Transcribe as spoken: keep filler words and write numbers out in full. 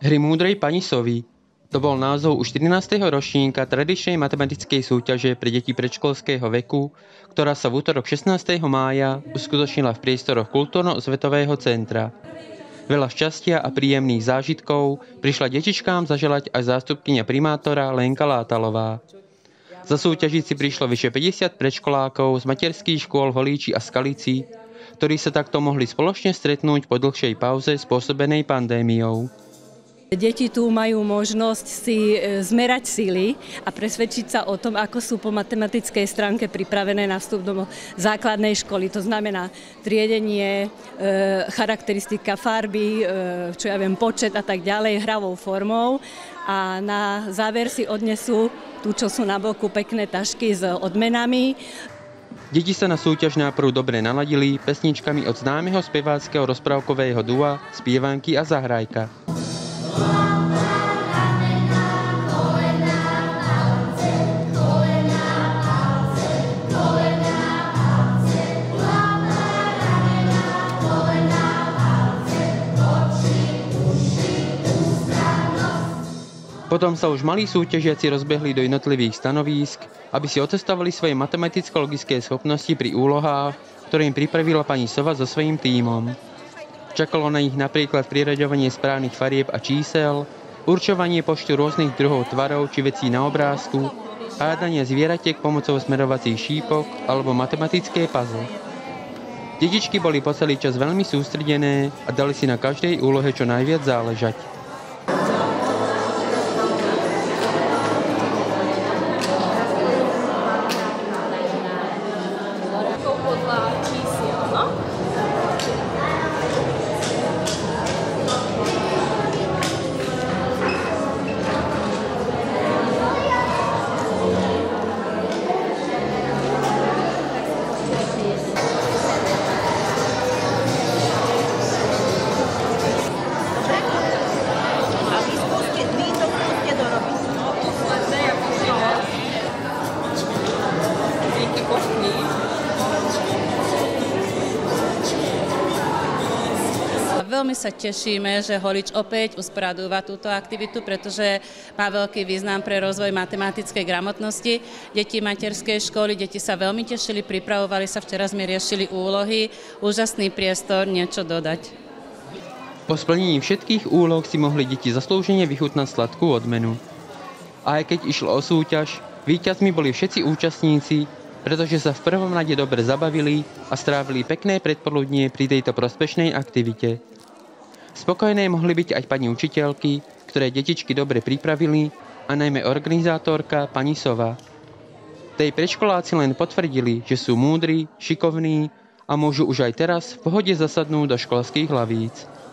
Hry múdrej pani Sovy. To bol názov už trinásteho ročníka tradičnej matematickej súťaže pre deti predškolského veku, ktorá sa v útorok šestnásteho mája uskutočnila v priestoroch Kultúrno-osvetového centra. Veľa šťastia a príjemných zážitkov prišla detičkám zaželať aj zástupkyňa primátora Lenka Látalová. Zasúťažiť si prišlo vyše päťdesiat predškolákov z materských škôl v Holíči a Skalici, ktorí sa takto mohli spoločne stretnúť po dlhšej pauze spôsobenej pandémiou. Deti tu majú možnosť si zmerať síly a presvedčiť sa o tom, ako sú po matematickej stránke pripravené na vstup do základnej školy. To znamená triedenie, charakteristika farby, čo ja viem, počet a tak ďalej, hravou formou. A na záver si odnesú tu, čo sú na boku, pekné tašky s odmenami. Deti sa na súťaž najprv dobre naladili pesničkami od známeho speváckeho rozprávkového dua Spievanky a Zahrajka. Potom sa už malí súťažiaci rozbehli do jednotlivých stanovísk, aby si otestovali svoje matematicko-logické schopnosti pri úlohách, ktoré im pripravila pani Sova so svojím tímom. Čakalo na nich napríklad priraďovanie správnych farieb a čísel, určovanie počtu rôznych druhov tvarov či vecí na obrázku, hádanie zvieratiek pomocou smerovacích šípok alebo matematické puzzle. Detičky boli po celý čas veľmi sústredené a dali si na každej úlohe čo najviac záležať. Veľmi sa tešíme, že Holíč opäť usporadúva túto aktivitu, pretože má veľký význam pre rozvoj matematickej gramotnosti. Deti materskej školy, deti sa veľmi tešili, pripravovali sa, včera sme riešili úlohy, úžasný priestor niečo dodať. Po splnení všetkých úloh si mohli deti zaslúžene vychutnať sladkú odmenu. A aj keď išlo o súťaž, víťazmi boli všetci účastníci, pretože sa v prvom rade dobre zabavili a strávili pekné predpoludnie pri tejto prospešnej aktivite. Spokojné mohli byť aj pani učiteľky, ktoré detičky dobre pripravili, a najmä organizátorka pani Sova. Tej predškoláci len potvrdili, že sú múdri, šikovní a môžu už aj teraz v pohode zasadnúť do školských lavíc.